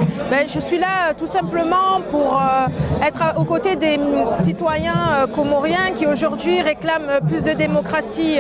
Je suis là tout simplement pour être aux côtés des citoyens comoriens qui aujourd'hui réclament plus de démocratie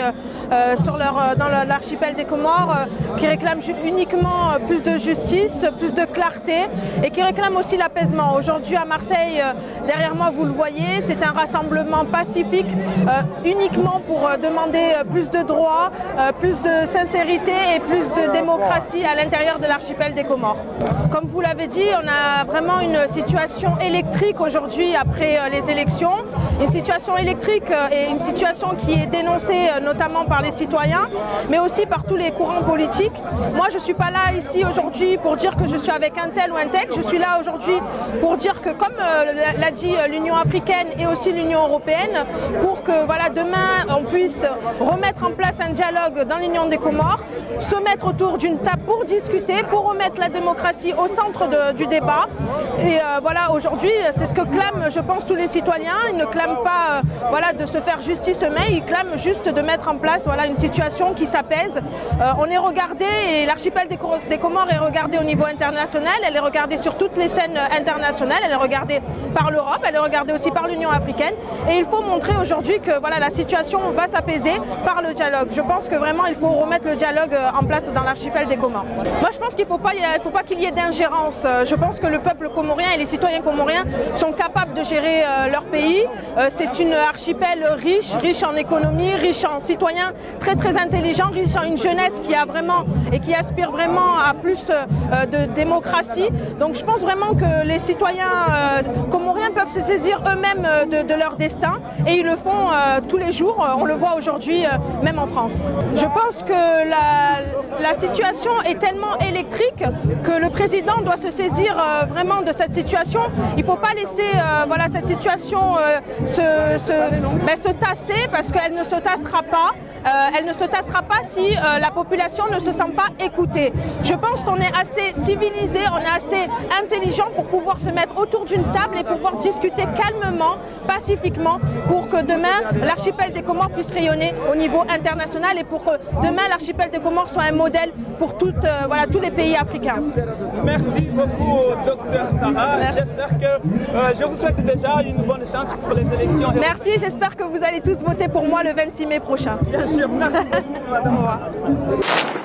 dans l'archipel des Comores, qui réclament uniquement plus de justice, plus de clarté et qui réclament aussi l'apaisement. Aujourd'hui à Marseille, derrière moi vous le voyez, c'est un rassemblement pacifique uniquement pour demander plus de droits, plus de sincérité et plus de démocratie à l'intérieur de l'archipel des Comores. Comme vous l'avez dit, on a vraiment une situation électrique aujourd'hui après les élections. Une situation électrique et une situation qui est dénoncée notamment par les citoyens, mais aussi par tous les courants politiques. Moi, je ne suis pas là ici aujourd'hui pour dire que je suis avec un tel ou un tel. Je suis là aujourd'hui pour dire que, comme l'a dit l'Union africaine et aussi l'Union européenne, pour que demain on puisse remettre en place un dialogue dans l'Union des Comores, se mettre autour d'une table pour discuter, pour remettre la démocratie au centre du débat. Et aujourd'hui, c'est ce que clament, je pense, tous les citoyens. Ils ne clament pas de se faire justice eux-mêmes, ils clament juste de mettre en place une situation qui s'apaise. On est regardé, et l'archipel des Comores est regardé au niveau international, elle est regardée sur toutes les scènes internationales, elle est regardée par l'Europe, elle est regardée aussi par l'Union africaine. Et il faut montrer aujourd'hui que la situation va s'apaiser par le dialogue. Je pense que vraiment il faut remettre le dialogue en place dans l'archipel des Comores. Moi je pense qu'il ne faut pas qu'il y ait d'ingérence. Je pense que le peuple comorien et les citoyens comoriens sont capables de gérer leur pays. C'est une archipel riche en économie, riche en citoyens très intelligents, riche en une jeunesse qui a vraiment et qui aspire vraiment à plus de démocratie. Donc je pense vraiment que les citoyens comoriens peuvent se saisir eux-mêmes de leur destin et ils le font tous les jours. On le voit aujourd'hui même en France. Je pense que la situation est tellement électrique que le président doit se saisir vraiment de cette situation. Il ne faut pas laisser cette situation se tasser, parce qu'elle ne se tassera pas. Elle ne se tassera pas si la population ne se sent pas écoutée. Je pense qu'on est assez civilisé, on est assez intelligent pour pouvoir se mettre autour d'une table et pouvoir discuter calmement, pacifiquement, pour que demain l'archipel des Comores puisse rayonner au niveau international et pour que demain l'archipel des Comores soit un modèle pour tous les pays africains. Merci beaucoup, Dr Sarah. J'espère que je vous souhaite déjà une bonne chance pour les élections. Merci, j'espère que vous allez tous voter pour moi le 26 mai prochain. Bien sûr, merci beaucoup, madame.